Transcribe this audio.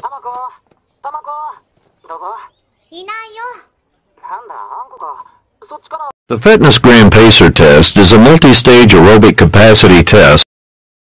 たまこ、たまこ、どうぞ。 いないよ。 なんだ、あんこか。そっちから。 The Fitness Gram Pacer test is a multi-stage aerobic capacity test